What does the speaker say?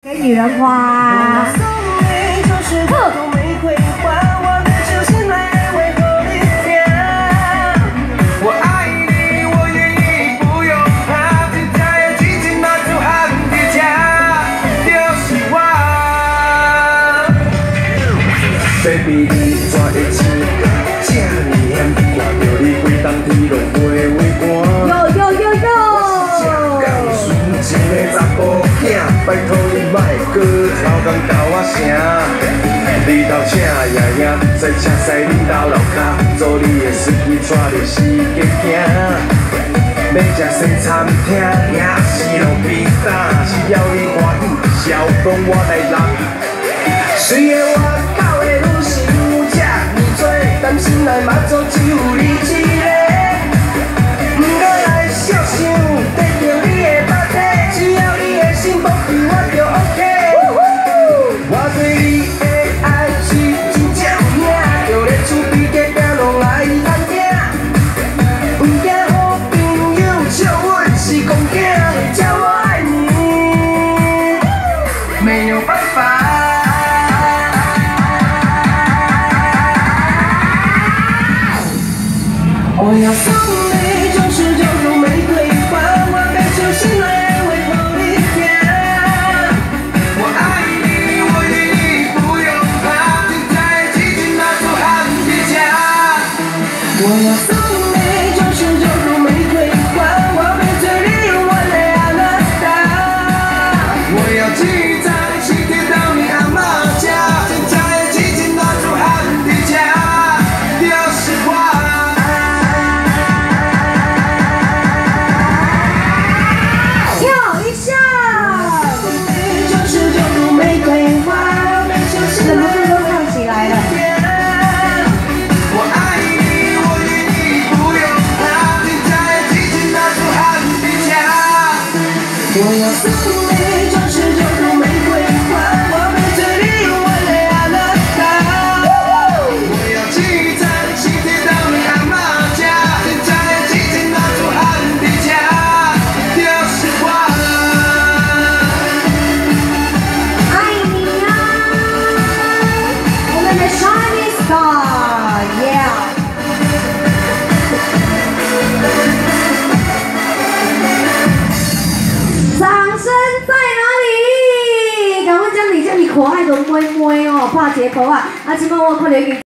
给女人花。 Baby， 你怎会穿这呢险？看到你规冬天拢袂畏寒。讲纯情的查甫囝，拜托你莫搁超工交我声。你头请爷爷，再请驶你到楼骹，做你的司机带着四界行。要食西餐厅，还是路边摊？只要你欢喜，笑容我来揽。虽然我到的女性这呢多，但心内嘛做只有你一个。不过来小想，得到你的肉体，只要你的心保庇我就 OK。我对你的爱是真正有影，就连厝边隔壁拢来探听。不惊好朋友笑阮是公囝，叫我爱你，没有办法。我要送你99朵玫瑰花，我被手心来为后你甜。我爱你，我愿意，不用怕，现在激情拿出喊一下。我要送你99朵玫瑰花，我被最利用我的阿拉斯加。我要记在心贴到你阿妈家，现在激情拿出喊一下，就是我。我要送你99朵玫瑰花，我被最利用我的阿拉斯加。我要记在心贴到你阿妈家，现在激情拿出喊一下，就是我。 爱你啊，我们的 Shining Star，yeah。掌声在哪里？赶快将你可爱的妹妹哦，拍一个鼓啊！啊，即摆我可能